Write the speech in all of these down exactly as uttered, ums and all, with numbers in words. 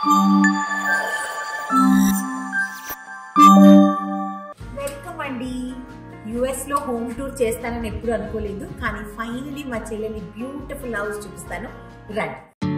Welcome అండి. US లో home tour చేస్తానని ఎప్పుడు అనుకోలేదు, కానీ ఫైనలీ మా చెల్లెని బ్యూటిఫుల్ హౌస్ చూపిస్తాను. రండి.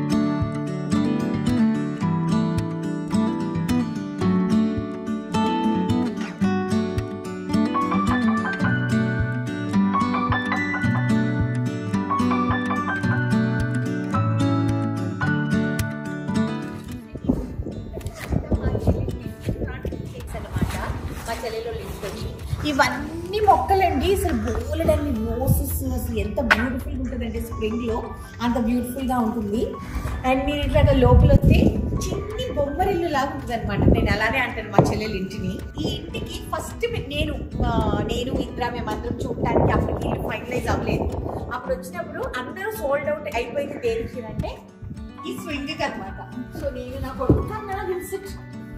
ఇవన్నీ మొక్కలండి. అసలు బోలెడన్ని రోసెస్, అసలు ఎంత బ్యూటిఫుల్గా ఉంటుందంటే స్ప్రింగ్లో అంత బ్యూటిఫుల్గా ఉంటుంది. అండ్ మీరు ఇట్లా లోపల వస్తే చిన్ని బొమ్మరిల్లు లాగా ఉంటుంది అనమాట. నేను అలానే అంటాను మా చెల్లెలు ఇంటిని. ఈ ఇంటికి ఫస్ట్ నేను నేను ఇంద్రా మేమందరం చూడటానికి అప్పటికి ఇల్లు ఫైనలైజ్ అవ్వలేదు. అప్పుడు వచ్చినప్పుడు అందరూ సోల్డ్ అవుట్ అయిపోయింది దేనికి అంటే ఈ స్వింగ్కి అనమాట. సో నేను నా కొడుకున్నా విన్సిట్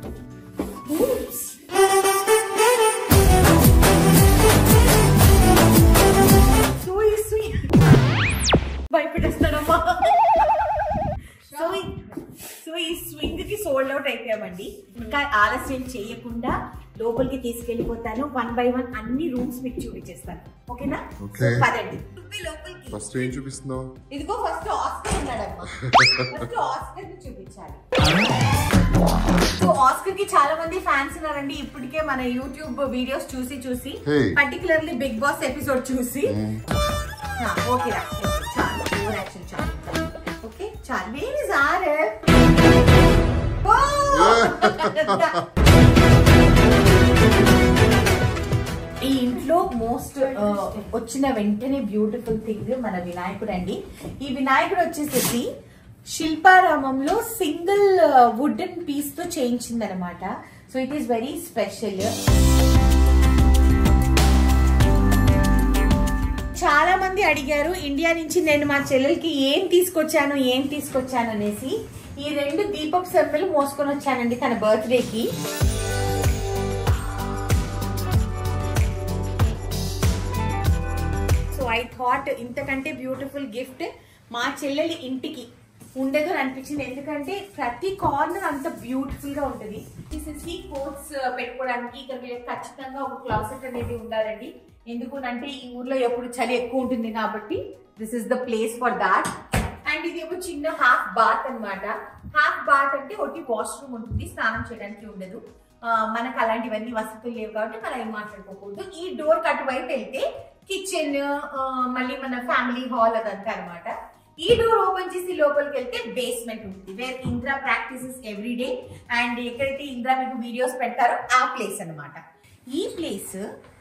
భయపెట్టేస్తాడమ్మా. సో సో ఈ స్వింగ్ కి సోల్డ్ అవుట్ అయిపోయామండి. ఇంకా ఆలస్యం చేయకుండా లోపలికి తీసుకెళ్లిపోతాను. వన్ బై వన్ అన్ని రూమ్స్ మీకు చూపించేస్తాను. ఓకేనా? పదండి లోపలికి. ఫస్ట్ ఏం చూపిస్తున్నావు? ఇదిగో ఫస్ట్ ఆస్కర్ ఉన్నాడమ్మా. ఫస్ట్ ఆస్కర్ ని చూపించాలి. సో ఆస్కర్ కి చాలా మంది ఫ్యాన్స్ ఉన్నారండి ఇప్పటికే మన యూట్యూబ్ వీడియోస్ చూసి చూసి పర్టికులర్లీ బిగ్ బాస్ ఎపిసోడ్ చూసి. ఓకే రా, చాలు ఓవర్ యాక్షన్ చాలు. ఓకే చాలు. Where is Aarav? ఈ ఇంట్లో మోస్ట్ వచ్చిన వెంటనే బ్యూటిఫుల్ థింగ్ మన వినాయకుడు అండి. ఈ వినాయకుడు వచ్చేసి శిల్పారామంలో సింగిల్ వుడెన్ పీస్ తో చేయించింది అనమాట. So it is very special. చాలా మంది అడిగారు ఇండియా నుంచి నేను మా చెల్లెలకి ఏం తీసుకొచ్చాను ఏం తీసుకొచ్చాను అనేసి. ఈ రెండు దీపపు సెంబలు మోసుకొని వచ్చానండి తన బర్త్డేకి. సో ఐ థాట్ ఇంతకంటే బ్యూటిఫుల్ గిఫ్ట్ మా చెల్లెలి ఇంటికి ఉండదు అనిపించింది. ఎందుకంటే ప్రతి కార్నర్ అంత బ్యూటిఫుల్ గా ఉంటుంది. ఈ కోట్స్ పెట్టుకోవడానికి ఇక్కడ ఖచ్చితంగా ఒక క్లాసెట్ అనేది ఉండాలండి. ఎందుకంటే ఈ ఊర్లో ఎప్పుడు చలి ఎక్కువ ఉంటుంది కాబట్టి this is the place for that. And ఇది ఒక చిన్న హాఫ్ బాత్ అనమాట. హాఫ్ బాత్ అంటే ఒకటి వాష్రూమ్ ఉంటుంది, స్నానం చేయడానికి ఉండదు. మనకు అలాంటివన్నీ వసతులు లేవు కాబట్టి మనం ఏం మాట్లాడుకోకూడదు. ఈ డోర్ కట్ వైపు వెళ్తే కిచెన్, మళ్ళీ మన ఫ్యామిలీ హాల్ అదంతా అనమాట. ఈ డోర్ ఓపెన్ చేసి లోపలికి వెళ్తే బేస్మెంట్ ఉంటుంది, where Indra practices every day. And ఎక్కడైతే ఇంద్రా మీకు వీడియోస్ పెడతారో ఆ ప్లేస్ అనమాట. ఈ ప్లేస్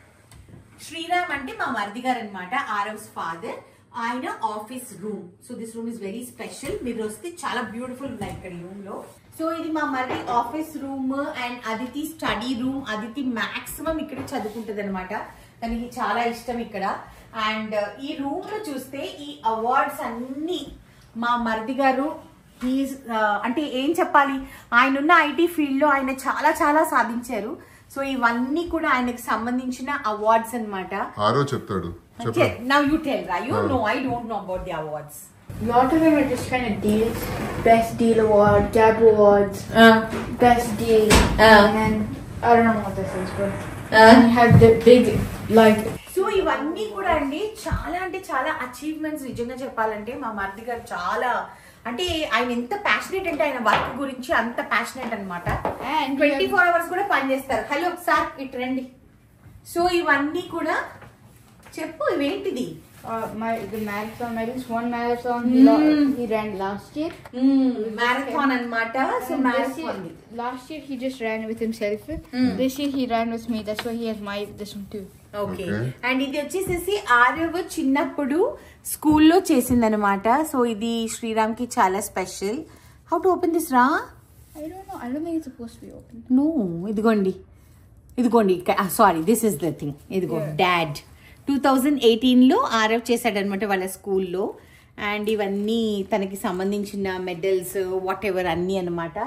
శ్రీరామ్ అంటే మా మరిది గారు అనమాట, ఆరవ్స్ ఫాదర్. ఆయన office room. So this room is very special. మీరు వస్తే చాలా బ్యూటిఫుల్ ఉన్నాయి ఇక్కడ ఈ రూమ్ లో. సో ఇది మా మరిది office room. And Aditi study room. Aditi maximum ఇక్కడ చదువుకుంటది అనమాట, తనకి చాలా ఇష్టం ఇక్కడ. అండ్ ఈ రూమ్ లో చూస్తే ఈ అవార్డ్స్ అన్ని మా మరిది గారు హీస్ అంటే ఏం చెప్పాలి, ఆయన ఉన్న ఐటీ ఫీల్డ్ లో ఆయన చాలా చాలా సాధించారు. సో ఇవన్నీ కూడా ఆయనకు సంబంధించిన అవార్డ్స్ అన్నమాట. ఆరో చెప్తాడు. Now you tell, right? You know, I don't know about the awards. A lot of them are just kind of deals. Best Deal Award, Gab Awards, uh, Best Deal, uh, and then I don't know what this is, but uh, and you have the big like. So ఇవన్నీ కూడా అండి చాలా అంటే చాలా achievements. నిజంగా చెప్పాలంటే మా మరిది గారు చాలా అంటే ఆయన ఎంత ప్యాషనేట్ అంటే ఆయన వర్క్ గురించి అంత ప్యాషనేట్ అనమాట. ట్వంటీ ఫోర్ అవర్స్ కూడా పనిచేస్తారు. హలో సార్ ఇటు రండి. సో ఇవన్నీ కూడా చెప్పు, ఇవేంటిది? Uh, my the marathon medals. One marathon he, mm. he ran last year. Mm. Marathon anamata. So and marathon. Year, last year he just ran with himself. Mm. This year he ran with me. That's why he has my this one too. Okay. And ఇది వచ్చేసేసి ఆరవ్ చిన్నప్పుడు స్కూల్లో చేసిందనమాట. So ఇది శ్రీరామ్ కి చాలా special. How to open this రా? I don't know. I don't think it's supposed to be open. No. ఇదిగోండి ఇదిగోండి sorry this is the thing. ఇదిగో డాడ్ టూ థౌజండ్ ఎయిటీన్ లో ఆరవ్ చేశాడనమాట వాళ్ళ స్కూల్లో. అండ్ ఇవన్నీ తనకి సంబంధించిన మెడల్స్ వాట్ ఎవర్ అన్ని అనమాట.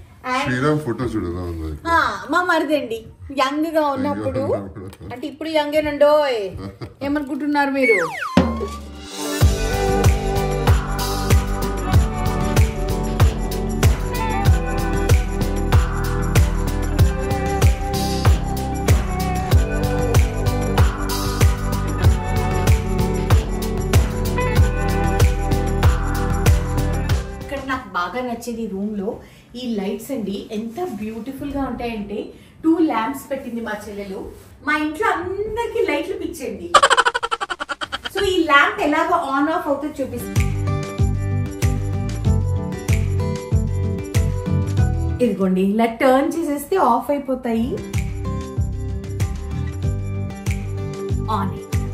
మా మరిదండి యంగ్ గా ఉన్నప్పుడు, అంటే ఇప్పుడు యంగేనండో ఏమనుకుంటున్నారు మీరు? నాకు బాగా నచ్చేది రూమ్ లో ఈ లైట్స్ అండి. ఎంత బ్యూటిఫుల్ గా ఉంటాయంటే టూ ల్యాంప్స్ పెట్టింది మా చెల్లెలు. మా ఇంట్లో అందరికి లైట్లు పిచ్చండి. సో ఈ ల్యాంప్ ఎలాగో ఆన్ ఆఫ్ అవుతుంది చూపిస్తుంది. ఇదిగోండి ఇలా టర్న్ చేసేస్తే ఆఫ్ అయిపోతాయి. On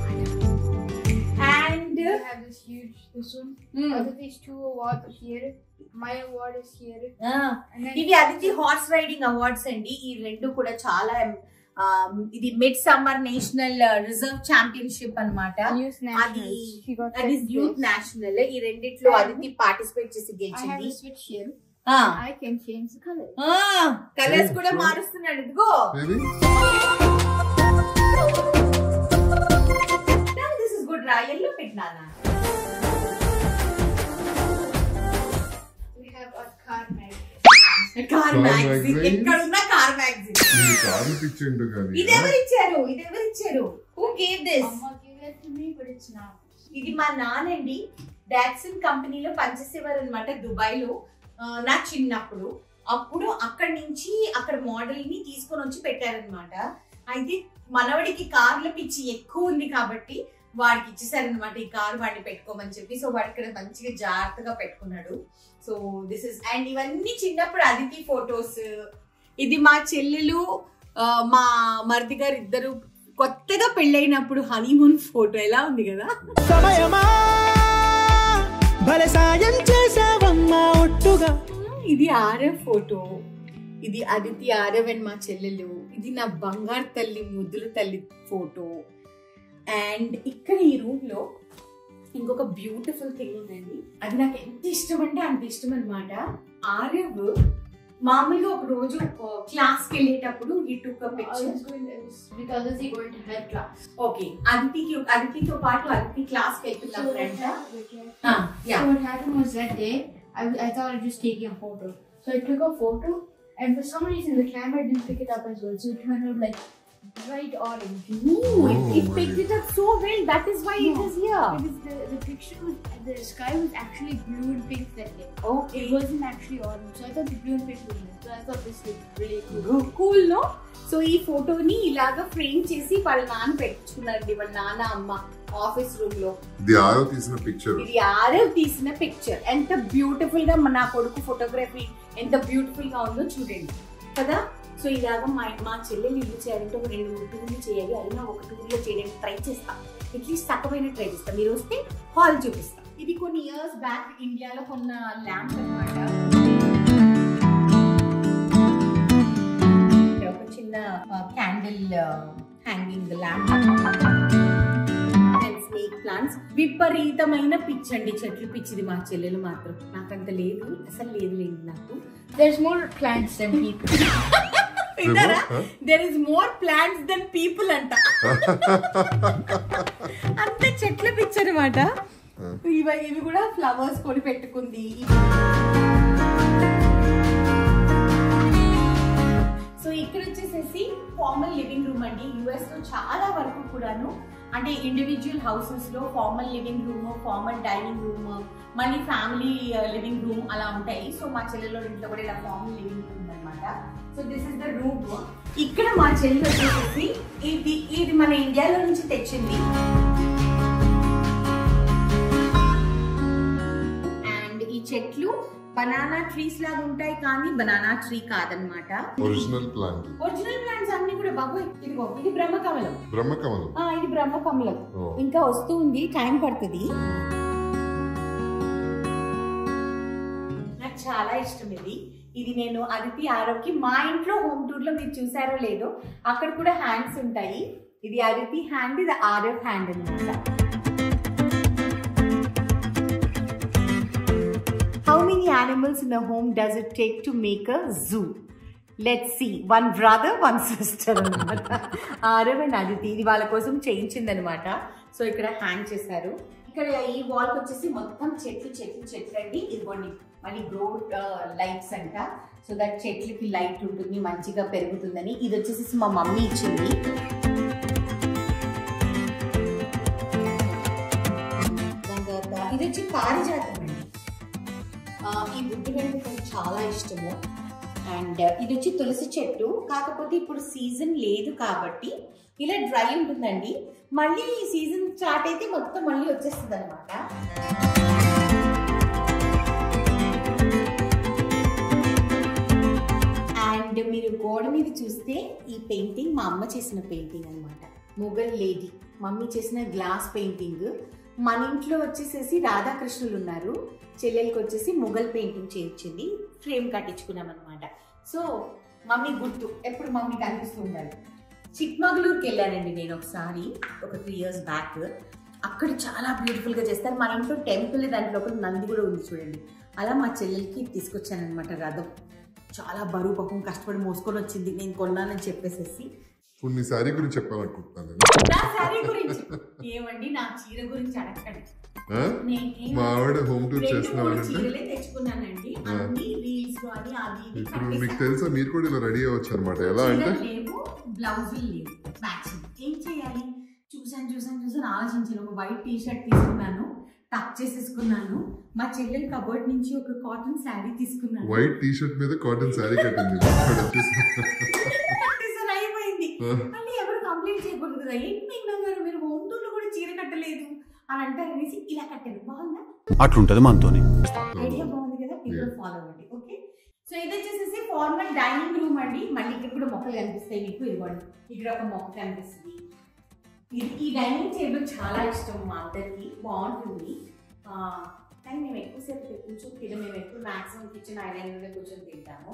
and have this huge this one. Mm. Other these two awards here. My award is here. Ah. ఇవి అదితి హార్స్ రైడింగ్ అవార్డ్స్ అండి. ఈ రెండు కూడా చాలా ఇది mid summer national reserve championship అన్నమాట. అది అది యూత్ నేషనల్. ఈ రెండిట్లో అదితి పార్టిసిపేట్ చేసి గెలిచింది. I can change the color. Ah, colours కూడా మారుస్తున్నాడు. ఇదిగో దిస్ ఇస్ గుడ్ రా. yellow పెట్టినానా? We have a car magazine. Car magazine. ఎక్కడున్నా కార్ మ్యాగజైన్. ఈ కార్ పిచ్చిండు గాని. ఇది ఎవరు ఇచ్చారు? ఇది ఎవరు ఇచ్చారు? Who gave this? Amma gave it to me, but it's not. ఇది మా నానండి. డాక్సన్ కంపెనీలో పనిచేసేవారు అనమాట దుబాయ్ లో. నా చిన్నప్పుడు అప్పుడు అక్కడి నుంచి అక్కడ మోడల్ ని తీసుకొని వచ్చి పెట్టారనమాట. అయితే మనవడికి కార్ల పిచ్చి ఎక్కువ ఉంది కాబట్టి వాడికి ఇచ్చేసారనమాట ఈ కార్, వాడిని పెట్టుకోమని చెప్పి. సో వాడి ఇక్కడ మంచిగా జాగ్రత్తగా పెట్టుకున్నాడు. సో దిస్ ఇస్ అండ్ ఇవన్నీ చిన్నప్పుడు అదితి ఫొటోస్. ఇది మా చెల్లెలు మా మరిది గారు ఇద్దరు కొత్తగా పెళ్ళైనప్పుడు హనీమూన్ ఫోటో. ఎలా ఉంది కదా. ఇది ఆరవ్ ఫోటో. ఇది అదితి ఆరవ్ అండ్ మా చెల్లెలు. ఇది నా బంగారు తల్లి ముద్దుల తల్లి ఫోటో. అండ్ ఇక్కడ ఈ రూమ్ లో ఇంకొక బ్యూటిఫుల్ థింగ్ ఉందండి. అది నాకు ఎంత ఇష్టం అంటే అంత ఇష్టం అనమాట. ఆరవ్ మామూలుగా ఒక రోజు క్లాస్ కి వెళ్ళేటప్పుడు ఈ టుక్ ఓకే అదితికి అదితితో పాటు అదితి క్లాస్ కి వెళ్తున్నా friend. What happened was that day I, I thought I was just taking a photo, so I took a photo and for some reason the camera didn't pick it up as well, so it turned out like bright orange. Ooh, it, it picked it up so well. That is why no, it is here. Because the, the picture was, the sky was actually blue and pink that day. Okay. It wasn't actually orange. So I thought the blue and pink was nice. So I thought this was really cool. Cool, cool no? So ఈ ఫోటోని ఇలాగా frame చేసి వాళ్ళ నాన్న పెట్టుకున్నారండి. వాళ్ళ నాన్న అమ్మ office room లో. ఇది ఆరవ్ తీసిన పిక్చర్. ఇది ఆరవ్ తీసిన పిక్చర్. ఎంత బ్యూటిఫుల్ గా నా కొడుకు ఫోటోగ్రఫీ ఎంత బ్యూటిఫుల్ గా ఉందో చూడండి కదా. సో ఇలాగా మా మా చెల్లెలు ఇల్లు చేయాలంటే ఒక రెండు మూడు టూర్లు చేయాలి. అయినా ఒక టూర్లో చేయడానికి ట్రై చేస్తాం. అట్లీస్ట్ తక్కువైనా ట్రై చేస్తాం. మీరు వస్తే హాల్ చూపిస్తాం. ఇది కొన్ని ఇయర్స్ బ్యాక్ ఇండియాలో కొన్న ల్యాంప్ అనమాట. ఒక చిన్న candle hanging lamp. Snake plants. విపరీతమైన పిచ్ అండి, చెట్లు పిచ్చిది మా చెల్లెలు మాత్రం. నాకంత లేదు, అసలు లేదు లేదు నాకు. There's more plants than people. There is more plants than people అంట. అంత చెట్ల పిచ్చి అనమాట. ఇవి ఇవి కూడా ఫ్లవర్స్ కొని పెట్టుకుంది. సో ఇక్కడ వచ్చేసేసి ఫార్మల్ లివింగ్ రూమ్ అండి. యుఎస్ లో చాలా వరకు కూడాను అంటే ఇండివిజువల్ హౌసెస్ లో formal living room, formal dining room, మళ్ళీ ఫ్యామిలీ లివింగ్ రూమ్ అలా ఉంటాయి. సో మా చెల్లెలో ఇంట్లో కూడా ఇలా ఫార్మల్ లివింగ్ రూమ్ అనమాట. So this is the room. ఇక్కడ మా చెల్లి వచ్చేసి ఇది ఇది మన ఇండియాలో నుంచి తెచ్చింది. అండ్ ఈ చెట్లు బనానా ట్రీస్ లాగా ఉంటాయి కానీ బనానా ట్రీ కాదనమాట. Original plant. ఒరిజినల్ ప్లాంట్స్ అన్ని కూడా బాబు. ఇదిగో ఇది బ్రహ్మకమలం. బ్రహ్మకమలం. ఇది బ్రహ్మకమలం. ఇంకా వస్తూ ఉంది, టైం పడుతుంది. నాకు చాలా ఇష్టం ఇది. ఇది నేను అదితి ఆరవ్కి మా ఇంట్లో హోమ్ టూర్ లో మీరు చూసారో లేదో అక్కడ కూడా హ్యాండ్స్ ఉంటాయి. ఇది అదితి హ్యాండ్, ఇది ఆరవ్ హ్యాండ్ అనమాట. How many animals in a home does it take to make a zoo? Let's see. One brother, one sister అనమాట. ఆరవ్ అండ్ అదితి ఇది వాళ్ళ కోసం చేయించింది అనమాట. సో ఇక్కడ హ్యాంగ్ చేశారు. ఇక్కడ ఈ వాల్ వచ్చేసి మొత్తం చెట్లు చెట్లు చెట్లు అండి. ఇదిగోండి మళ్ళీ గ్రో లైట్స్ అంట. సో దట్ చెట్లకి లైట్ ఉంటుంది, మంచిగా పెరుగుతుందని. ఇది వచ్చేసి మా మమ్మీ ఇచ్చింది. దాని తర్వాత ఇది వచ్చి పారిజాతం అండి. ఈ బుద్ధుడు అంటే నాకు చాలా ఇష్టము. అండ్ ఇది వచ్చి తులసి చెట్టు, కాకపోతే ఇప్పుడు సీజన్ లేదు కాబట్టి ఇలా డ్రై ఉంటుందండి. మళ్ళీ ఈ సీజన్ స్టార్ట్ అయితే మొత్తం మళ్ళీ వచ్చేస్తుంది అనమాట. అండ్ మీరు గోడ మీద చూస్తే ఈ పెయింటింగ్ మా అమ్మ చేసిన పెయింటింగ్ అనమాట. మొఘల్ లేడీ మమ్మీ చేసిన గ్లాస్ పెయింటింగ్. మన ఇంట్లో వచ్చేసేసి రాధాకృష్ణులు ఉన్నారు, చెల్లెలకి వచ్చేసి మొఘల్ పెయింటింగ్ చేయించింది, ఫ్రేమ్ కట్టించుకున్నాం అనమాట. సో మమ్మీ గుర్తు ఎప్పుడు మమ్మీ కనిపిస్తూ ఉండాలి. చిక్మగళూరుకి వెళ్ళానండి నేను ఒకసారి, ఒక త్రీ ఇయర్స్ బ్యాక్. అక్కడ చాలా బ్యూటిఫుల్గా చేస్తారు. మన ఇంట్లో టెంపుల్ దాంట్లో ఒక నంది కూడా ఉంది చూడండి. అలా మా చెల్లెలకి తీసుకొచ్చానమాట రథం. చాలా బరువు పాపం కష్టపడి మోసుకొని వచ్చింది, నేను కొన్నానని చెప్పేసేసి. నీ శారీ గురించి చెప్పాలనుకుంటున్నాను. నా శారీ గురించి ఏమండి, నా చీర గురించి అడగండి. మా ఆవిడ హోమ్ టూర్ చేస్తున్నానంటే చీరలే తెచ్చుకున్నానండి. అన్ని రీల్స్ అని అది ఇప్పుడు మీకు తెలుసా, మీరు కూడా ఇలా రెడీ అవ్వచ్చు అనమాట. ఎలా అంటే లేవు, బ్లౌజులు లేవు, మ్యాచింగ్ ఏం చేయాలి చూసాను చూసాను చూసాను ఆలోచించాను. ఒక వైట్ టీ షర్ట్ తీసుకున్నాను, టక్ చేసేసుకున్నాను. మా చెల్లెలు కబోర్డ్ నుంచి ఒక కాటన్ శారీ తీసుకున్నాను. వైట్ టీ షర్ట్ మీద కాటన్ శారీ కట్టింది. అయిపోయింది. మళ్ళీ ఎవరు కంప్లైంట్ చేయకూడదు కదా, ఏంటి మేఘనా గారు మీరు హోమ్ టూర్ లో కూడా చీర కట్టలేదు అని అంటారు అనేసి ఇలా కట్టాను. బాగుందా? అట్లుంటది మనతోని. ఐడియా బాగుంది కదా, మీరు ఫాలో అవ్వండి. ఓకే, సో ఇది వచ్చేసి ఫార్మల్ డైనింగ్ రూమ్ అండి. మళ్ళీ ఇక్కడ కూడా మొక్కలు కనిపిస్తాయి మీకు. ఇదిగోండి, ఇక్కడ ఒక మొక్క కనిపిస్తుంది. ఇది ఈ డైనింగ్ టేబుల్ చాలా ఇష్టం మా అందరికి, బాగుంటుంది. కానీ మేము ఎక్కువసేపు కూర్చొని తిన మేము ఎక్కువ మాక్సిమం కిచెన్ ఐలాండ్ కూర్చొని తింటాము.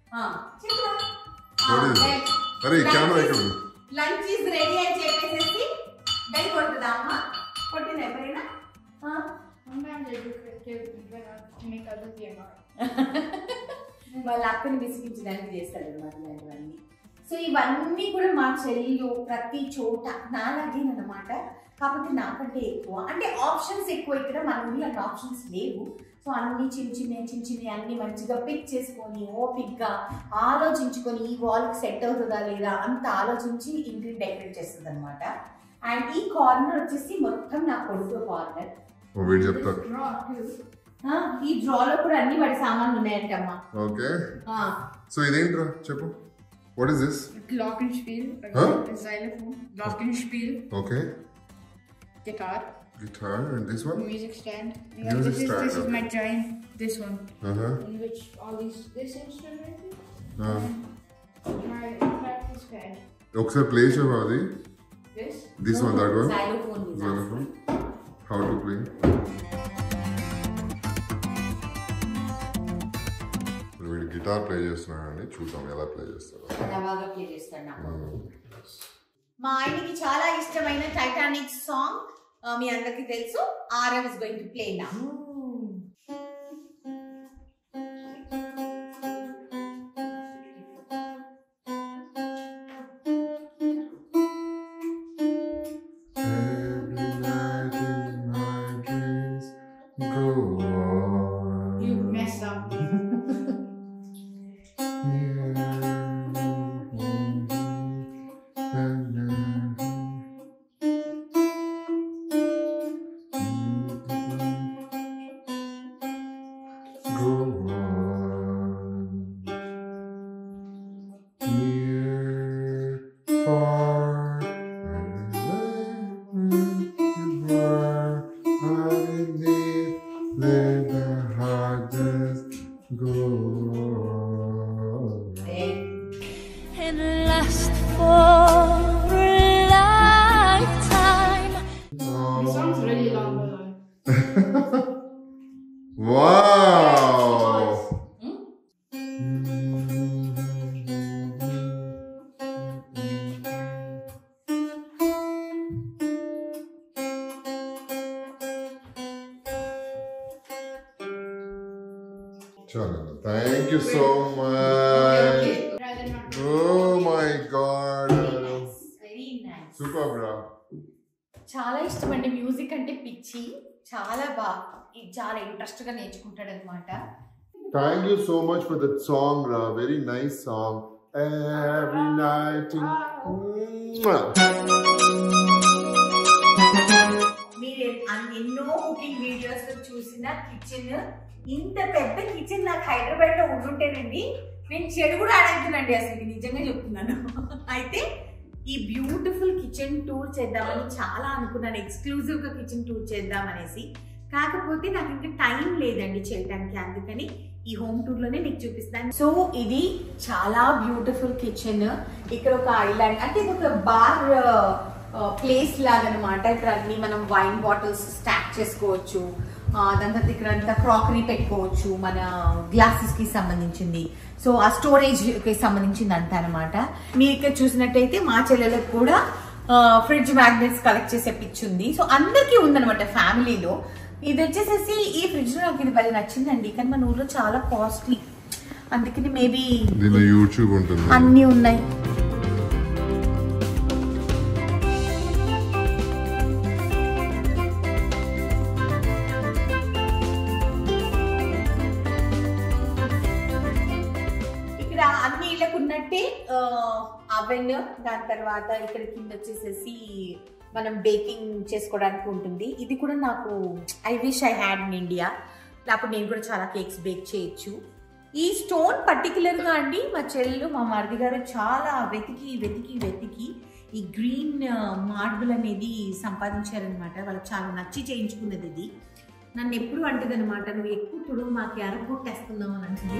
లంచ్ ఈజ్ రెడీ అని చెప్పేసి బెల్ కొడుతుందా అమ్మ? కొట్టింది ఎప్పుడైనా? వాళ్ళ అక్కని విసిగించడానికి చేస్తాడు అనమాట ఇలాంటివన్నీ. సో ఇవన్నీ కూడా మా చెల్లిలో ప్రతి చోట నాలాగేనమాట. కాకపోతే నాకంటే ఎక్కువ అంటే ఆప్షన్స్ ఎక్కువ. ఇక్కడ మన ఊళ్ళో అంటే ఆప్షన్స్ లేవు. సో అన్ని చిన్న చిన్న చిన్న చిన్న అన్ని మంచిగా పిక్ చేసుకొని ఓపిక్గా ఆలోచించుకొని ఈ వాల్కి సెట్ అవుతుందా లేదా అంత ఆలోచించి ఇంటిని డెకరేట్ చేస్తుంది అనమాట. అండ్ ఈ కార్నర్ వచ్చేసి మొత్తం నా కొడుకు కార్నర్. ఈ డ్రాలో కూడా అన్ని వాడి సామాన్లు ఉన్నాయంటమ్మా. ఓకే, సో ఇదేంట్రా చెప్పు. What is this? Glockenspiel. Huh? Xylophone. Glockenspiel. Okay. Guitar. Guitar, and this one? Music stand. Yeah, Music this is stand, this is okay. my giant. This one. Uh huh. In which all these this instrument. Uh. My practice pad. Okay, play cheyava adi. This. This one, that one. Xylophone. Xylophone. How to play? వీడు guitar play చేస్తున్నాడని చూద్దాం ఎలా play చేస్తాడు. బాగా play చేస్తాడు. మా ఆయనకి చాలా ఇష్టమైన టైటానిక్ సాంగ్ మీ అందరికి తెలుసు. Aarav is going to play now. Thank you so much. Oh my god. Very nice. Super bro. చాలా ఇష్టం అండి మ్యూజిక్ అంటే పిచ్చి. చాలా బాగా చాలా ఇంట్రెస్ట్ గా నేర్చుకుంటాడు అన్నమాట. Thank you so much for that song, Ra. Very nice song. Every night. మీరు ఎన్నో కుకింగ్ వీడియోస్ లో చూసిన కిచెన్ ఇంత పెద్ద కిచెన్ నాకు హైదరాబాద్ లో ఉండుంటేనండి నేను చెడు కూడా అడగదునండి, అసలు నిజంగా చెప్తున్నాను. అయితే ఈ బ్యూటిఫుల్ కిచెన్ టూర్ చేద్దామని చాలా అనుకున్నాను, ఎక్స్క్లూజివ్ గా కిచెన్ టూర్ చేద్దామనేసి. కాకపోతే నాకు ఇంకా టైం లేదండి చేయడానికి, అందుకని ఈ హోమ్ టూర్ లోనే మీకు చూపిస్తాను. సో ఇది చాలా బ్యూటిఫుల్ కిచెన్. ఇక్కడ ఒక ఐలాండ్ అంటే ఇది ఒక బార్ ప్లేస్ లాగా అనమాట. ఇక్కడ అన్ని మనం వైన్ బాటిల్స్ స్టాక్ చేసుకోవచ్చు, దాని తర్వాత ఇక్కడ అంతా క్రాకరీ పెట్టుకోవచ్చు, మన గ్లాసెస్ కి సంబంధించింది. సో ఆ స్టోరేజ్ కి సంబంధించింది అంతా అనమాట. మీరు ఇక్కడ చూసినట్టయితే మా చెల్లెలకు కూడా ఫ్రిడ్జ్ మ్యాగ్నెట్స్ కలెక్ట్ చేసే పిచ్ ఉంది. సో అందరికీ ఉందనమాట ఫ్యామిలీలో. ఇది వచ్చేసేసి ఈ ఫ్రిడ్జ్ లో నాకు ఇది భలే నచ్చిందండి, కానీ మన ఊర్లో చాలా కాస్ట్లీ, అందుకని మేబీ యూట్యూబ్ ఉంటుంది అన్ని ఉన్నాయి. ఇక్కడ అన్ని ఇళ్ళకు ఉన్నట్టే అవెన్, దాని తర్వాత ఇక్కడ కింద వచ్చేసేసి మనం బేకింగ్ చేసుకోవడానికి ఉంటుంది. ఇది కూడా నాకు I wish I had in India, లేకపోతే నేను కూడా చాలా కేక్స్ బేక్ చేయొచ్చు. ఈ స్టోన్ పర్టికులర్గా అండి మా చెల్లెలు మా మరిది గారు చాలా వెతికి వెతికి వెతికి ఈ గ్రీన్ మార్బుల్ అనేది సంపాదించారనమాట. వాళ్ళకి చాలా నచ్చి చేయించుకున్నది ఇది. నన్ను ఎప్పుడు అంటది అనమాట, నువ్వు ఎక్కువ తుడుగు మాకు ఎరగొట్టేస్తున్నావు అని అంటుంది.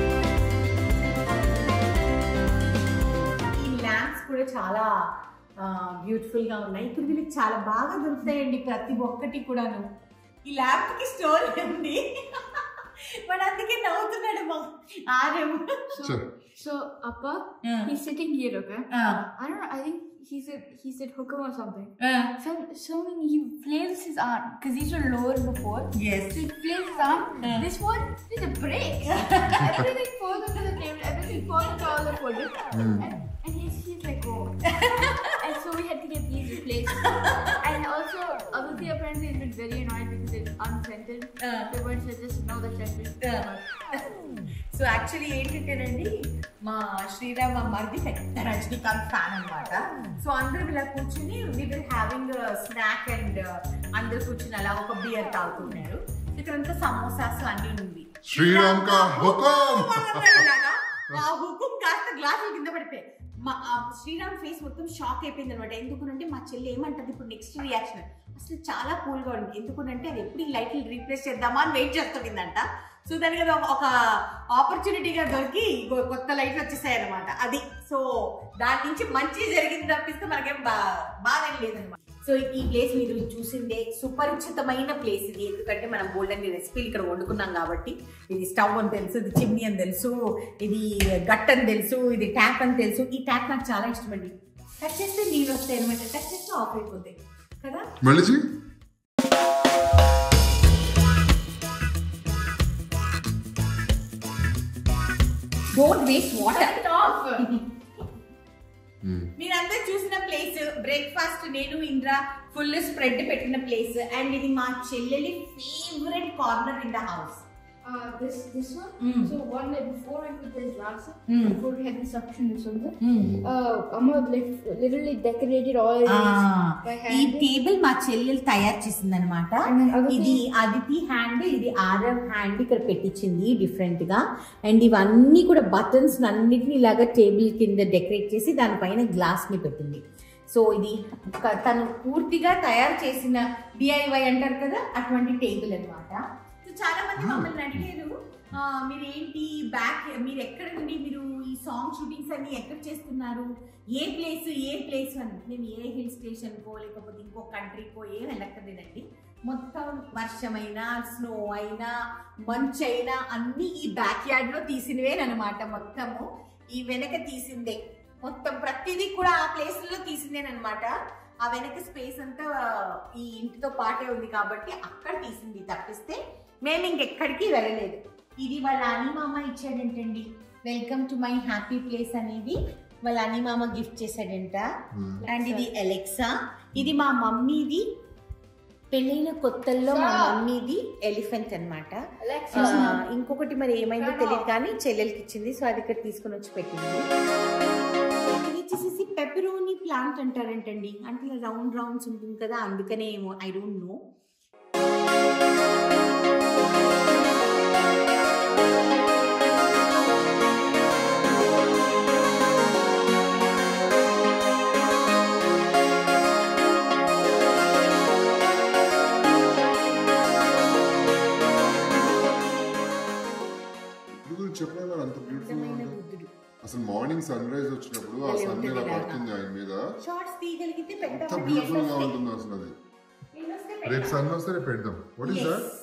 ఈ ల్యాంప్స్ కూడా చాలా బ్యూటిఫుల్ గా ఉన్నాయి. ఇప్పుడు వీళ్ళకి చాలా బాగా దొరుకుతాయండి ప్రతి ఒక్కటి కూడాను. ఈ ల్యాంప్ కి స్టోరీ ఉంది, వాడు అందుకే నవ్వుతున్నాడు మా ఆరేమో. So Appa, yeah. he's sitting here, okay? Uh. I don't know. I think he said he said hookah or something. Uh. So so he flails his arm because these were lower before. Yes. So he flails his arm. Uh. This one is a break. Everything falls onto the table. Everything falls into all the folders. Mm. And, and he's he's like, oh. And so we had to get these replaced. And also, obviously, apparently, he's been very annoyed because it's unscented. Uh. They weren't so just know the scented. Uh. So actually ఏంటంటేనండి మా శ్రీరామ్ మా మరిది పెద్ద Rajinikanth fan అనమాట. So అందరూ ఇలా కూర్చుని we will having snack and అందరు కూర్చుని అలా ఒక బియర్ తాగుతున్నారు. ఇక్కడంతా సమోసాస్ అన్ని ఉంది. శ్రీరామ్ కా హుకుం ఆ హుకుం కాస్త గ్లాసుల కింద పడిపోయి మా శ్రీరామ్ ఫేస్ మొత్తం షాక్ అయిపోయింది అనమాట. ఎందుకునంటే మా చెల్లి ఏమంటది ఇప్పుడు నెక్స్ట్ రియాక్షన్, అసలు చాలా కూల్ గా ఉంది. ఎందుకంటే అది ఎప్పుడు ఈ లైట్లు రీప్లేస్ చేద్దామా అని వెయిట్ చేస్తుందంట. సో దానికి ఒక ఆపర్చునిటీగా దొరికి కొత్త లైట్లు వచ్చేసాయి అనమాట. అది సో దాని నుంచి మంచి జరిగింది తప్పిస్తే మనకేం బా బాగా లేదనమాట. సో ఈ ప్లేస్ మీరు చూసిందే సుపరిచితమైన ప్లేస్ ఇది, ఎందుకంటే మనం బోల్డ్ అన్ని రెసిపీలు ఇక్కడ వండుకున్నాం కాబట్టి. ఇది స్టవ్ అని తెలుసు, ఇది చిమ్నీ అని తెలుసు, ఇది గట్ అని తెలుసు, ఇది ట్యాప్ అని తెలుసు. ఈ ట్యాప్ నాకు చాలా ఇష్టం అండి, టచ్ చేస్తే నీళ్ళు వస్తాయి అనమాట, టచ్ చేస్తే ఆఫ్ అయిపోతాయి కదా. Don't waste water. మీరందరూ చూసిన ప్లేస్ బ్రేక్ఫాస్ట్ నేను ఇంద్ర ఫుల్ స్ప్రెడ్ పెట్టిన ప్లేస్. అండ్ ఇది మా చెల్లెలి favourite corner in the house. Uh, this this one. Mm. So one night before I put this last one, Mm. before we had the suction or something, Mm. uh, Amma like literally decorated all this by hand. ఈ table మా చెల్లెలు తయారు చేసింది అనమాట. ఇది Aditi hand, ఇది Aarav hand ఇక్కడ పెట్టించింది different గా. అండ్ ఇవన్నీ కూడా బటన్స్ అన్నిటిని ఇలాగా టేబుల్ కింద డెకరేట్ చేసి దానిపైన గ్లాస్ ని పెట్టింది. సో ఇది తను పూర్తిగా తయారు చేసిన డిఐవై అంటారు కదా, అటువంటి టేబుల్ అనమాట. చాలా మంది మమ్మల్ని అడిగారు, మీరు ఏంటి బ్యాక్, మీరు ఎక్కడ నుండి మీరు ఈ సాంగ్ షూటింగ్స్ అన్ని ఎక్కడ చేస్తున్నారు, ఏ ప్లేస్ ఏ ప్లేస్ అని. మేము ఏ హిల్ స్టేషన్కో లేకపోతే ఇంకో కంట్రీకో ఏం వెళ్ళక్కర్లేదండి. మొత్తం వర్షమైనా స్నో అయినా మంచు అయినా అన్ని ఈ బ్యాక్ యార్డ్ లో తీసినవేనమాట. మొత్తము ఈ వెనక తీసిందే, మొత్తం ప్రతిదీ కూడా ఆ ప్లేస్లో తీసిందేనమాట. ఆ వెనక స్పేస్ అంతా ఈ ఇంటితో పాటే ఉంది కాబట్టి అక్కడ తీసింది తప్పిస్తే మేము ఇంకెక్కడికి వెళ్ళలేదు. ఇది వాళ్ళ అనిమామ ఇచ్చాడంటండి, welcome to my happy place అనేది వాళ్ళ అనిమామ గిఫ్ట్ చేశాడంట. అండ్ ఇది ఎలెక్సా, ఇది మా మమ్మీది పెళ్ళైన కొత్తల్లో మా మమ్మీది ఎలిఫెంట్ అనమాట. ఇంకొకటి మరి ఏమైందో తెలియదు కానీ చెల్లెలకి ఇచ్చింది, సో అది ఇక్కడ తీసుకుని వచ్చి పెట్టింది. ఇది వచ్చేసి పెపరోనీ ప్లాంట్ అంటారంటండి, అంటే రౌండ్ రౌండ్స్ ఉంటుంది కదా, అందుకనే ఏమో ఐ డోంట్ నో. బుద్ధుడు చెప్పినా అంత బ్యూటిఫుల్ అసలు మార్నింగ్ సన్ రైజ్ వచ్చినప్పుడు ఆ సన్ ఇలా పడుతుంది ఆయన మీద షార్ట్స్ తీయగలిగితే ఎంత బ్యూటిఫుల్ గా ఉంటుంది అసలు అది. రేపు సన్ వస్తే రేపు పెడదాం. What is that?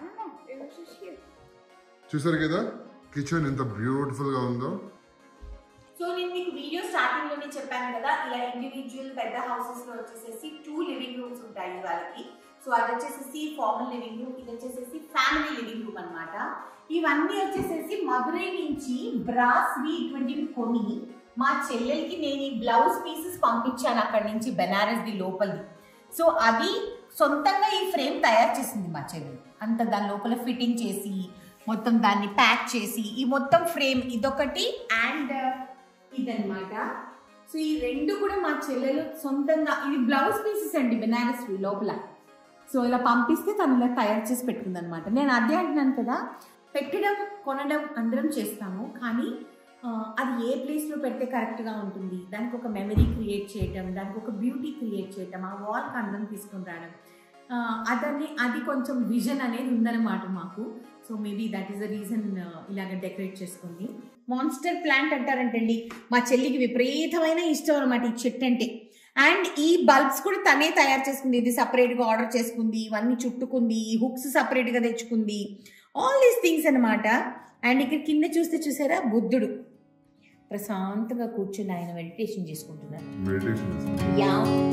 చూసారు కదా కిచెన్ ఎంత బ్యూటిఫుల్ గా ఉందో. సో నేను మీకు వీడియో స్టార్టింగ్ లోనే చెప్పాను కదా, ఇలా ఇండివిజువల్ పెద్ద హౌసెస్ లో వచ్చేసేసి టూ లివింగ్ రూమ్స్ ఉంటాయి వాళ్ళకి. సో అది వచ్చేసేసి ఫార్మల్ లివింగ్ రూమ్, ఇది వచ్చేసేసి ఫ్యామిలీ లివింగ్ రూమ్ అనమాట. ఇవన్నీ వచ్చేసేసి మదురై నుంచి బ్రాస్ వి ఇటువంటివి కొని మా చెల్లెలకి నేను ఈ బ్లౌజ్ పీసెస్ పంపించాను అక్కడి నుంచి, బెనారస్ ది లోపలిది. సో అది సొంతంగా ఈ ఫ్రేమ్ తయారు చేసింది మా చెల్లెలు. అంత దాని లోపల ఫిట్టింగ్ చేసి మొత్తం దాన్ని ప్యాక్ చేసి ఈ మొత్తం ఫ్రేమ్ ఇదొకటి అండ్ ఇదన్నమాట. సో ఈ రెండు కూడా మా చెల్లెలు సొంతంగా, ఇది బ్లౌజ్ పీసెస్ అండి బెనారస్ లోపల. సో ఇలా పంపిస్తే తను ఇలా తయారు చేసి పెట్టుకుంది అనమాట. నేను అదే అంటున్నాను కదా, పెట్టడం కొనడం అందరం చేస్తాము, కానీ అది ఏ ప్లేస్లో పెడితే కరెక్ట్గా ఉంటుంది, దానికి ఒక మెమరీ క్రియేట్ చేయటం, దానికి ఒక బ్యూటీ క్రియేట్ చేయటం, ఆ వాల్కి అందం తీసుకొని రావడం, అదని అది కొంచెం విజన్ అనేది ఉందన్నమాట మాకు. So maybe that is the reason ఇలాగ డెకరేట్ చేసుకుంది. మాన్స్టర్ ప్లాంట్ అంటారంటండి, మా చెల్లికి విపరీతమైన ఇష్టం అనమాట ఈ చెట్టు అంటే. అండ్ ఈ బల్బ్స్ కూడా తనే తయారు చేసుకుంది, ఇది సపరేట్గా ఆర్డర్ చేసుకుంది, ఇవన్నీ చుట్టుకుంది, హుక్స్ సపరేట్గా తెచ్చుకుంది, ఆల్ దీస్ థింగ్స్ అనమాట. అండ్ ఇక్కడ కింద చూస్తే చూసారా బుద్ధుడు ప్రశాంతంగా కూర్చుని ఆయన మెడిటేషన్ చేసుకుంటున్నారు. యా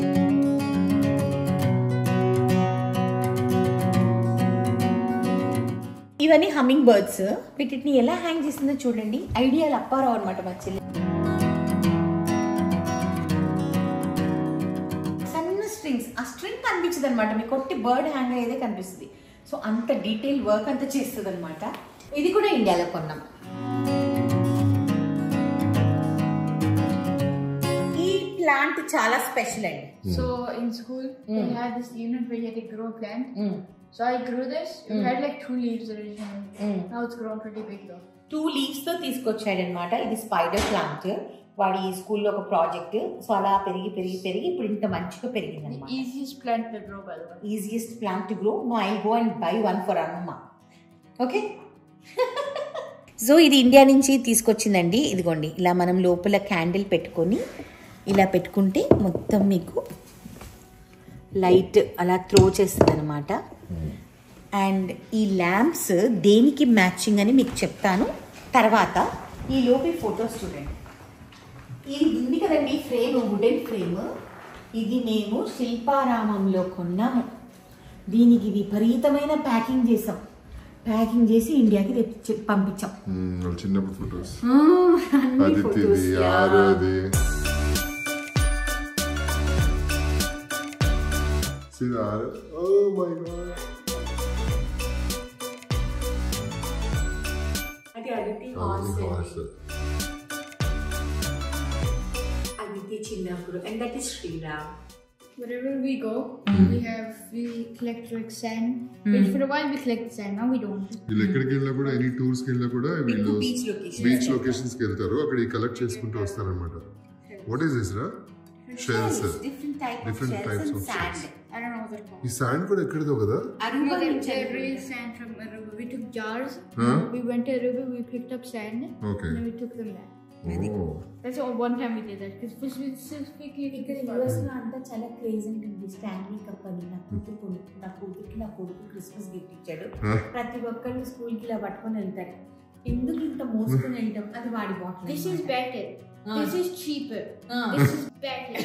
ఇవన్నీ హమ్మింగ్ బర్డ్స్. వీటిని ఎలా హ్యాంగ్ చేసిందో చూడండి, ఐడియాలు అప్పారావు అనమాట మా చెల్లి. సన్న స్ట్రింగ్స్, ఆ స్ట్రింగ్ కనిపించదు అనమాట, మీకు కొట్టి బర్డ్ హ్యాంగ్ అయ్యేదే కనిపిస్తుంది. సో అంత డీటెయిల్ వర్క్ అంతా చేస్తుంది అనమాట. ఇది కూడా ఇండియాలో కొన్నాం. ఈ ప్లాంట్ చాలా స్పెషల్ అండి. So in school they had this unit where you had to grow a plant. So I grew this. It mm. had like two leaves originally. Mm. Now it's grown pretty big though. Two leaves తో తీసుకొచ్చాడు అనమాట. ఇది spider plant, వాడి స్కూల్లో ఒక project. So అలా పెరిగి పెరిగి పెరిగి ఇప్పుడు ఇంత మంచిగా పెరిగింది అనమాట. Easiest plant to grow by the way. Easiest plant to grow. No I go and buy one for అమ్మ. ఓకే. సో ఇది ఇండియా నుంచి తీసుకొచ్చిందండి. ఇదిగోండి ఇలా మనం లోపల క్యాండిల్ పెట్టుకొని ఇలా పెట్టుకుంటే మొత్తం మీకు లైట్ అలా త్రో చేస్తుంది అనమాట. అండ్ ఈ ల్యాంప్స్ దేనికి మ్యాచింగ్ అని మీకు చెప్తాను తర్వాత. ఈ లోపల ఫొటోస్ చూడండి. ఇది ఉంది కదండి ఫ్రేమ్, వుడెన్ ఫ్రేమ్. ఇది మేము శిల్పారామంలో కొన్నాము. దీనికి విపరీతమైన ప్యాకింగ్ చేసాం, ప్యాకింగ్ చేసి ఇండియాకి పంపించాం. చిన్నప్పుడు ఫొటోస్. Oh my god. అది అదితి హార్స్. అదితి చిన్నప్పుడు. And that is Sriram. Wherever we go, mm. we have we collect like sand. Mm. For a while we collect sand. Now we don't. వీళ్ళు ఎక్కడికి వెళ్ళినా కూడా ఎనీ టూర్స్ కి వెళ్ళినా కూడా వీళ్ళు బీచ్ లొకేషన్స్ కి వెళ్తారు. అక్కడ ఈ కలెక్ట్ చేసుకుంటూ వస్తారు అన్నమాట. What is this, ra? Shells. Different type different of types of of sand. I don't know what they're called. ఈ sand కూడా ఎక్కడిదో కదా? Aruba. They raised sand from Aruba. We took jars. Huh? We went to Aruba. We picked up sand. Okay. And then we took them back. Oh. That's all one time we did that. Because we specifically ఇక్కడ US లో అంతా చాలా craze ఉంటుంది. Stanley cup అని నా కూతురు నా కూతురికి నా కొడుకు క్రిస్మస్ గిఫ్ట్ ఇచ్చాడు. ప్రతి ఒక్కళ్ళు స్కూల్ కి ఇలా పట్టుకొని వెళ్తారు. ఎందుకు ఇంత మోసుకొని వెళ్తాం? అది వాడి bottle. This is better. Uh. This is cheaper. Uh. This is better.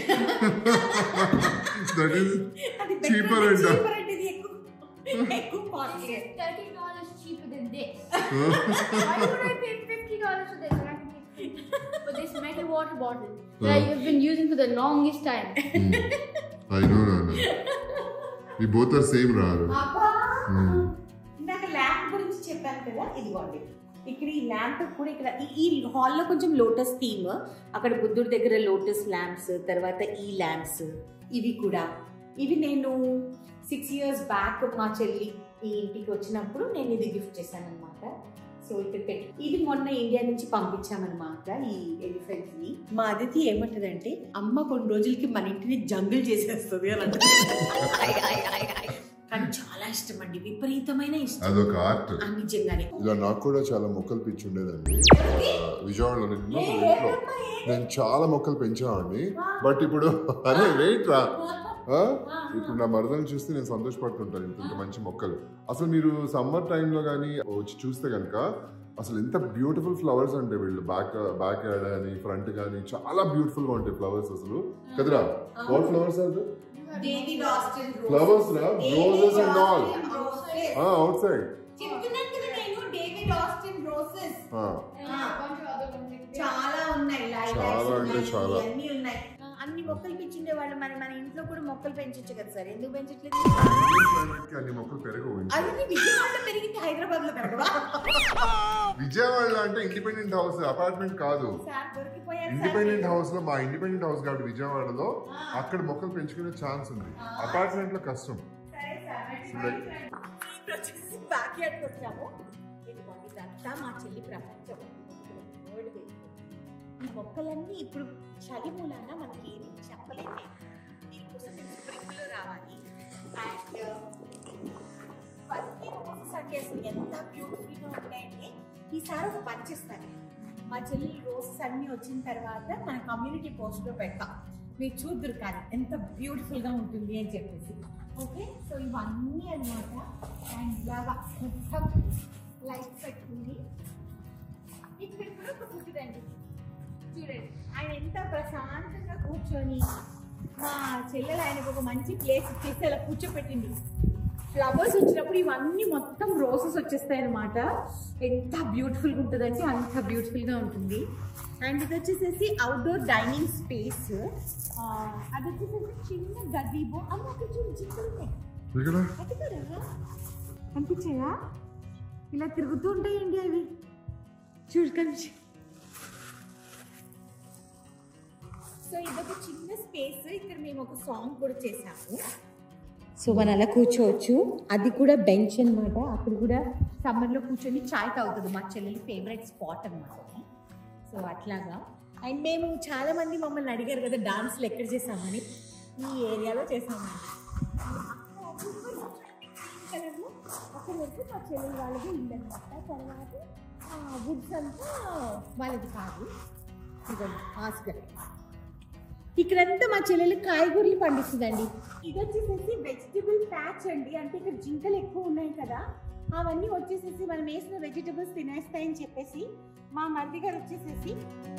That is cheaper and cheaper and ఇది ఎక్కువ ఎక్కువ costly. thirty dollars cheaper than this. Why would I pay fifty dollars for this? I can pay for this metal water bottle uh. that you've been using for the longest time. Mm. I know, I know. We both are same, Rara. అబ్బా. ఇందాక lamp గురించి చెప్పాను కదా, ఇదిగోండి. ఇక్కడ ఈ lamp కూడా ఇక్కడ ఈ హాల్లో కొంచెం లోటస్ థీమ్. అక్కడ బుద్ధుడి దగ్గర లోటస్ ల్యాంప్స్, తర్వాత ఈ ల్యాంప్స్ ఇవి కూడా. ఇవి నేను సిక్స్ ఇయర్స్ బ్యాక్ మా చెల్లి ఈ ఇంటికి వచ్చినప్పుడు నేను ఇది గిఫ్ట్ చేశాను అనమాట. సో ఇక్కడ పెట్టి ఇది మొన్న ఇండియా నుంచి పంపించామన్నమాట ఈ ఎలిఫెంట్స్ ని. మా అదితి ఏమంటదంటే, అమ్మ కొన్ని రోజులకి మన ఇంటిని జంగిల్ చేసేస్తుంది అని అంటే కానీ చాలా ఇష్టం అండి, విపరీతమైన ఇష్టం. అదొక ఆర్ట్ నిజంగానే. ఇలా నాకు కూడా చాలా మొక్కలు పిచ్చి ఉండేదండి విజయవాడలో. నేను ఇంట్లో నేను చాలా మొక్కలు పెంచామండి. బట్ ఇప్పుడు అరే వెయిట్ రా ఇప్పుడు నా మరదలను చూస్తే నేను సంతోషపడుతుంటాను. ఇంత ఇంత మంచి మొక్కలు అసలు మీరు సమ్మర్ టైంలో కానీ వచ్చి చూస్తే కనుక అసలు ఎంత బ్యూటిఫుల్ ఫ్లవర్స్ అంటే వీళ్ళు బ్యాక్ బ్యాక్ యార్డ్ అని ఫ్రంట్ కానీ చాలా బ్యూటిఫుల్ గా ఉంటాయి ఫ్లవర్స్ అసలు కదరా. వాట్ ఫ్లవర్స్ ఆర్ ఫ్లవర్స్ రా roses and all outside చాలా ఉన్నాయి, చాలా అంటే చాలా అన్ని ఉన్నాయి. అన్ని మొక్కలు పెంచుండే వాళ్ళు మరి మన ఇంట్లో కూడా మొక్కలు పెంచొచ్చు కదా సార్, ఎందుకు పెంచట్లేదు? అన్ని మొక్కలు పెరగవు. అది విజయవాడలో పెరిగింది, హైదరాబాద్ లో పెరగవా? విజయవాడలో అంటే ఇండిపెండెంట్ హౌస్ అపార్ట్మెంట్ కాదు, ఇండిపెండెంట్ హౌస్ లో. మా ఇండిపెండెంట్ హౌస్ కాబట్టి విజయవాడలో అక్కడ మొక్కలు పెంచుకునే ఛాన్స్ ఉంది, అపార్ట్మెంట్ లో కష్టం. బ్యాక్ యార్డ్ వచ్చాము, ఇదంతా మా చెల్లి ప్రపంచం. ఈ మొక్కలన్నీ ఇప్పుడు చలి మూలాన మనకి ఏమి చెప్పలేదు, దీనికోసం నేను స్ప్రింగ్లో రావాలి. అండ్ ఫస్ట్ రోజెస్ అంటే అసలు ఎంత బ్యూటిఫుల్గా ఉంటాయంటే ఈసారి ఒక పనిచేస్తాను. మా చెల్లి రోజెస్ అన్నీ వచ్చిన తర్వాత మన కమ్యూనిటీ పోస్ట్లో పెడతాం, మీరు చూద్దరు కానీ ఎంత బ్యూటిఫుల్గా ఉంటుంది అని చెప్పేసి. ఓకే, సో ఇవన్నీ అనమాట. అండ్ ఇలాగా మొత్తం లైట్ పెట్టుకుంది. ఇక్కడ కూడా ఒక కూర్చుందండి, చూడండి ఆయన ఎంత ప్రశాంతంగా కూర్చొని, మా చెల్లెలు ఆయనకు ఒక మంచి ప్లేస్ ఇచ్చేసి అలా కూర్చోపెట్టింది. ఫ్లవర్స్ వచ్చినప్పుడు ఇవన్నీ మొత్తం రోసెస్ వచ్చేస్తాయి అనమాట. ఎంత బ్యూటిఫుల్గా ఉంటుందంటే అంత బ్యూటిఫుల్గా ఉంటుంది. అండ్ ఇది వచ్చేసేసి అవుట్డోర్ డైనింగ్ స్పేస్. అది వచ్చేసేసి చిన్న గజీబో. అమ్మ అక్కడ చూడు జింకలున్నాయి, అనిపించాయా? ఇలా తిరుగుతూ ఉంటాయండి అవి, చూడు కలిసి. సో ఇదొక చిన్న స్పేస్, ఇక్కడ మేము ఒక సాంగ్ కూడా చేసాము. సో మనం అలా కూర్చోవచ్చు, అది కూడా బెంచ్ అనమాట. అక్కడ కూడా సమ్మర్లో కూర్చొని చాయ్ తాగుతుంది, మా చెల్లెలి ఫేవరెట్ స్పాట్ అనమాట. సో అట్లాగా. అండ్ మేము చాలామంది మమ్మల్ని అడిగారు కదా డాన్స్లు ఎక్కడ చేసామని, ఈ ఏరియాలో చేసామండి. కలర్లో అక్కడ వరకు మా చెల్లెలి వాళ్ళది ఇల్లు అనమాట. తర్వాత వుడ్స్ అంతా వాళ్ళది కాదు, ఇదండి హాస్టల్. ఇక్కడంతా మా చెల్లెలు కాయగూరలు పండిస్తుందండి. ఇది వచ్చేసేసి వెజిటబుల్ ప్యాచ్ అండి, అంటే ఇక్కడ జింకలు ఎక్కువ ఉన్నాయి కదా, అవన్నీ వచ్చేసేసి మనం వేసిన వెజిటబుల్స్ తినేస్తాయని చెప్పేసి మా మరిది గారు వచ్చేసేసి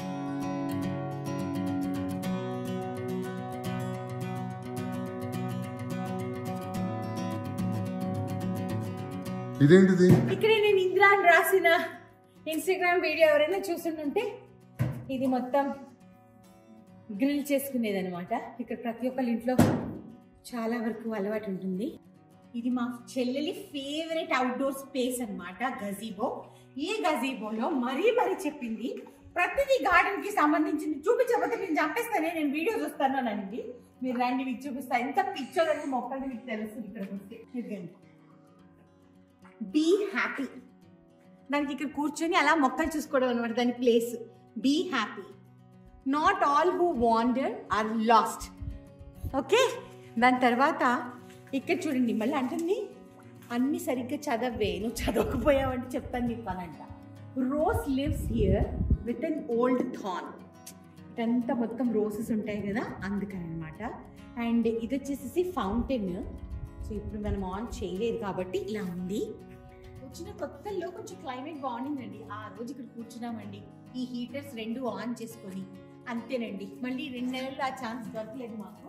ఇదేంటిది? ఇక్కడే నేను ఇంద్రా అని రాసిన ఇన్స్టాగ్రామ్ వీడియో ఎవరైనా చూస్తుంటే ఇది మొత్తం గ్రిల్ చేసుకునేది అనమాట. ఇక్కడ ప్రతి ఒక్కరి ఇంట్లో చాలా వరకు అలవాటు ఉంటుంది. ఇది మా చెల్లెలి ఫేవరెట్ అవుట్డోర్ స్పేస్ అనమాట, గజీబో. ఈ గజీబోలో మరీ మరీ చెప్పింది ప్రతిదీ గార్డెన్ కి సంబంధించింది చూపించకపోతే నేను చంపేస్తానే, నేను వీడియో చూస్తాను అని అండి. మీరు రండి మీకు చూపిస్తా, ఎంత పిక్చర్ మొక్కలు మీకు తెలుస్తుంది ఇక్కడికి వస్తే. ఇదిగండి బీ హ్యాపీ, దానికి ఇక్కడ కూర్చొని అలా మొక్కలు చూసుకోవడం అనమాట దాని place. Be happy, not all who wander are lost. Okay, దాని తర్వాత ఇక్కడ చూడండి మళ్ళీ అంటుంది అన్ని సరిగ్గా చదవే, నువ్వు చదవకపోయావంటే చెప్తాను నీకు పనంట. Rose lives here with an old thorn. ఇదంతా మొత్తం రోసెస్ ఉంటాయి కదా అందుకని అనమాట. అండ్ ఇది వచ్చేసేసి ఫౌంటైన్. సో ఇప్పుడు మనం ఆన్ చేయలేదు కాబట్టి ఇలా ఉంది. వచ్చిన కొత్తల్లో కొంచెం క్లైమేట్ బాగుండిందండి. ఆ రోజు ఇక్కడ కూర్చున్నామండి ఈ హీటర్స్ రెండు ఆన్ చేసుకొని, అంతేనండి. మళ్ళీ రెండు నెలల్లో ఆ ఛాన్స్ దొరకలేదు మాకు.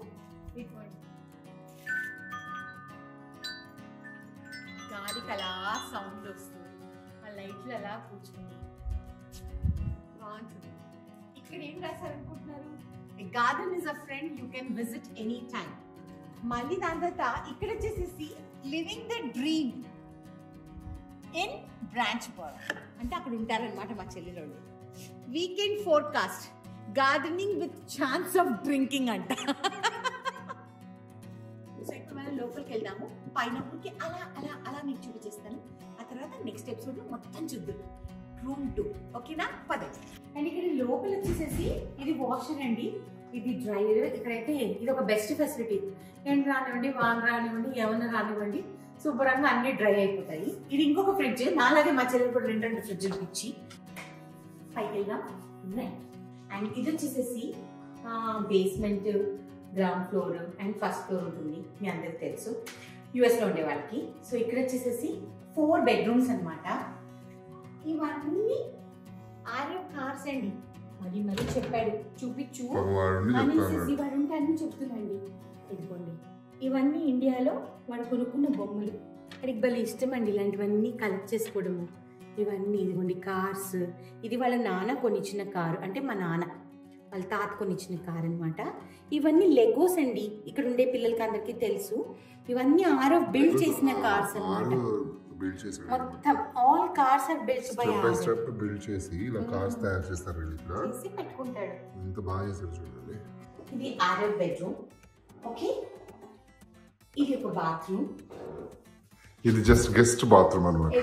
గాలికి అలా సౌండ్ వస్తుంది, ఆ లైట్లు అలా కూర్చుంది, బాగుంటుంది. ఇక్కడ ఏం రాశారనుకుంటున్నారు? Garden is a friend you can visit any time. మళ్ళీ దాని తర్వాత ఇక్కడ వచ్చేసేసి living the dream in Branchburg, అంటే అక్కడ ఉంటారనమాట మా చెల్లెలు. Weekend forecast gardening with chance of drinking అంట. సో ఇప్పుడు మనం లోపలికి వెళ్దాము, పైనప్పటికి అలా అలా అలా మీకు చూపించేస్తాను. ఆ తర్వాత నెక్స్ట్ ఎపిసోడ్ మొత్తం చూద్దాం రూమ్ టూ. ఓకేనా? పదే. అండ్ ఇక్కడ లోపల వచ్చేసేసి ఇది వాషర్ అండి. ఇది డ్రైయర్. ఇక్కడైతే ఇది ఒక బెస్ట్ ఫెసిలిటీ. ఎండ రానివ్వండి, వాన రానివ్వండి, ఏమన్నా రానివ్వండి, శుభ్రంగా అన్ని డ్రై అయిపోతాయి. ఇది ఇంకొక ఫ్రిడ్జ్. నాలాగే మా చెల్లెలు కూడా రెండు రెండు ఫ్రిడ్జ్లు ఇచ్చి పైకి వెళ్దాం. అండ్ ఇది వచ్చేసేసి basement, ground floor and first floor ఉంటుంది. మీ అందరికి తెలుసు యుఎస్లో ఉండే వాళ్ళకి. సో ఇక్కడ వచ్చేసేసి ఫోర్ బెడ్రూమ్స్ అనమాట. ఇవన్నీ ఆర్యో కార్స్ అండి. మరి మరి చెప్పాడు చూపించు అనేసి వాడు ఉంటే అన్ని చెప్తున్నాండి. ఇదిగోండి ఇవన్నీ ఇండియాలో వాడు కొనుక్కున్న బొమ్మలు. వాడికి భలే ఇష్టం అండి ఇలాంటివన్నీ కలెక్ట్ చేసుకోవడము. ఇవన్నీ ఇదిగోండి కార్స్. ఇది వాళ్ళ నాన్న కొనిచ్చిన కారు, అంటే మా నాన్న వాళ్ళ తాత కొనిచ్చిన కారు అనమాట. ఇవన్నీ లెగోస్ అండి. ఇక్కడ ఉండే పిల్లలకి అందరికీ తెలుసు. ఇవన్నీ ఆరో బిల్డ్ చేసిన కార్స్ అనమాట. మొత్తం all cars are built by Aaro. Step by step build చేసి ఇలా కార్స్ తయారు చేస్తారు. ఇలా చేసి పెట్టుకుంటాడు. ఎంత బాగా చేశారు చూడండి. ఇది ఆరో బెడ్రూమ్. ఓకే, ఇది ఒక బాత్రూమ్. ఇది జస్ట్ గెస్ట్ బాత్రూమ్ అన్నమాట.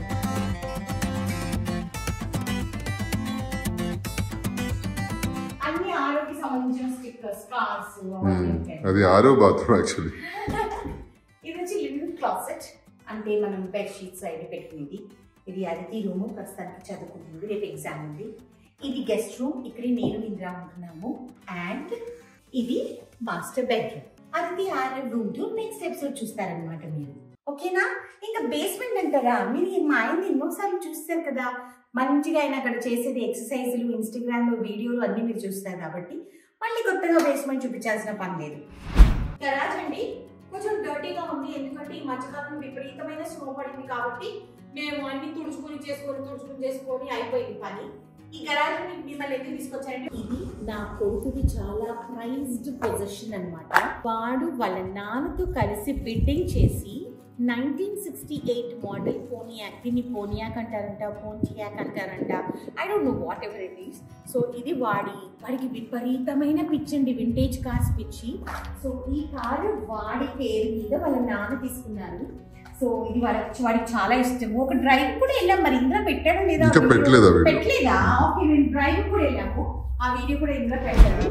అన్ని ఆరోకి సంబంధించిన స్టిక్కర్స్, కార్స్. అది ఆరో బాత్రూమ్ యాక్చువల్లీ. ఇది వచ్చి లివింగ్ క్లాసెట్, అంటే మనం బెడ్ షీట్స్ అయితే పెట్టుకునేది. ఇది అదితి రూమ్, ప్రస్తుతానికి చదువుకుంటుంది, రేపు ఎగ్జామ్ ఉంది. ఇది గెస్ట్ రూమ్, ఇక్కడ నేను ఇంద్రా ఉంటున్నాము. అండ్ ఇది master bedroom. Aditi Aaro room tour next episode చూస్తారనమాట మీరు. ఓకేనా? ఇంకా బేస్మెంట్ అంటారా, మీరు మా ఆయన్ని ఎన్నోసార్లు చూస్తారు కదా. మంచిగా ఆయన అక్కడ చేసేది ఎక్సర్సైజులు, ఇన్స్టాగ్రామ్ లో వీడియోలు అన్ని మీరు చూస్తారు కాబట్టి మళ్ళీ కొత్తగా బేస్మెంట్ చూపించాల్సిన పని లేదు. గరాజ్ అండి కొంచెం డర్టీగా ఉంది, ఎందుకంటే ఈ మధ్యకాలం విపరీతమైన స్నో పడింది కాబట్టి మేము అన్ని తుడుచుకొని చేసుకొని తుడుచుకొని చేసుకొని అయిపోయింది పని. ఈ గరాజ్ మిమ్మల్ని ఎందుకు తీసుకొచ్చారంటే, ఇది నా కొడుకుది చాలా ప్రైజ్డ్ పొజిషన్ అనమాట. వాడు వాళ్ళ నాన్నతో కలిసి బిడ్డింగ్ చేసి nineteen sixty eight model Pontiac, దీన్ని పోనియాక్ అంటారంట, పోన్టియాక్ అంటారంట, I don't know whatever it is. So ఇది వాడి వాడికి విపరీతమైన పిచ్చండి, వింటేజ్ కార్స్ పిచ్చి. సో ఈ కారు వాడి పేరు మీద వాళ్ళ నాన్న తీసుకున్నారు. సో ఇది వాడికి వాడికి చాలా ఇష్టం. ఒక డ్రైవ్ కూడా వెళ్ళాం, మరి ఇందులో పెట్టాడు లేదా పెట్టలేదా? ఓకే, మేము డ్రైవ్ కూడా వెళ్ళాము, ఆ వీడియో కూడా ఇందులో పెట్టారు.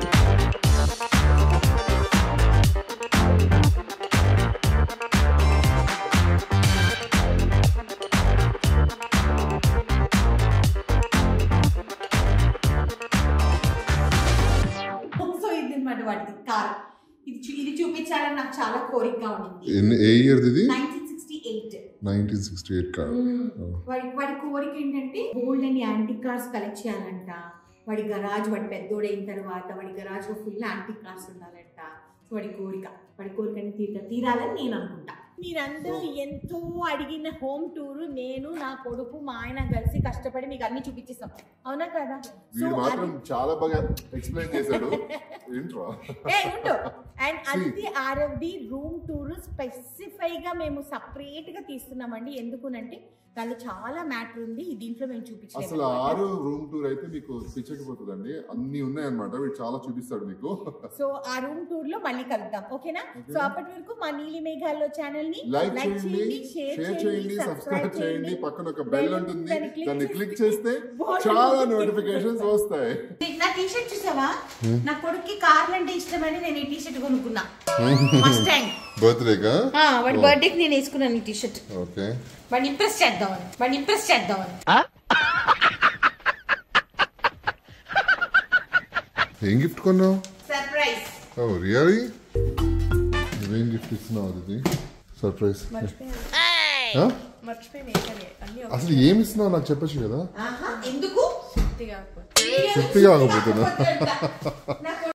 వాటిది కార్. ఇది ఇది చూపించాలని నాకు చాలా కోరికగా ఉంది. ఏ ఇయర్ ఇది? Nineteen sixty eight. Nineteen sixty eight car. వాడి వాడి కోరిక ఏంటంటే gold and antique cars collect చేయాలంట. వాడి గరాజ్, వాడి పెద్దోడైన తర్వాత వాడి గరాజ్ లో ఫుల్ యాంటిక్ కార్స్ ఉండాలంట. వాడి కోరిక వాడి కోరికని తీర తీరాలని నేను అనుకుంటా. మీరందరూ ఎంతో అడిగిన హోమ్ టూర్ నేను నా కొడుకు మా ఆయన కలిసి కష్టపడి మీకు అన్ని చూపించేస్తాం, అవునా కదా? సో మాత్రం చాలా బాగా ఎక్స్ప్లెయిన్ చేశాడు. ఏ ఉండు. అండ్ అది ఆర్ఎఫ్డి రూమ్ టూర్ స్పెసిఫై గా మేము సపరేట్ గా తీస్తున్నామండి. ఎందుకునంటే దానిలో చాలా మ్యాటర్ ఉంది, దీంట్లో మేము చూపించాము. అసలు ఆరు రూమ్ టూర్ అయితే మీకు పిచ్చకపోతుందండి, అన్ని ఉన్నాయన్నమాట, వీడు చాలా చూపిస్తాడు మీకు. సో ఆ రూమ్ టూర్ లో మళ్ళీ కలుద్దాం, ఓకేనా? సో అప్పటి వరకు మా నీలి మేఘాల్లో ఛానల్ ని లైక్ చేయండి, షేర్ చేయండి, సబ్స్క్రైబ్ చేయండి. పక్కన ఒక బెల్ ఉంటుంది, దాన్ని క్లిక్ చేస్తే చాలా నోటిఫికేషన్స్ వస్తాయి. నా టీ షర్ట్ చూసావా? నా కొడుక్కి కార్లు అంటే ఇష్టమని నేను ఈ టీ షర్ట్ కొనుక్కున్నా. బర్త్డేగా వాడి బర్త్డేకి నేను వేసుకున్నాను ఈ టీ షర్ట్. ఓకే, వాడిని ఇంప్రెస్ చేద్దామని వాడిని ఇంప్రెస్ చేద్దామని ఏం గిఫ్ట్ కొన్నావు? సర్ప్రైజ్. Oh really? ఏం గిఫ్ట్ ఇస్తున్నావు? అది సర్ప్రైజ్. అసలు ఏమి ఇస్తున్నావు నాకు చెప్పచ్చు కదా. ఎందుకు తృప్తిగా ఆగపోతున్నా.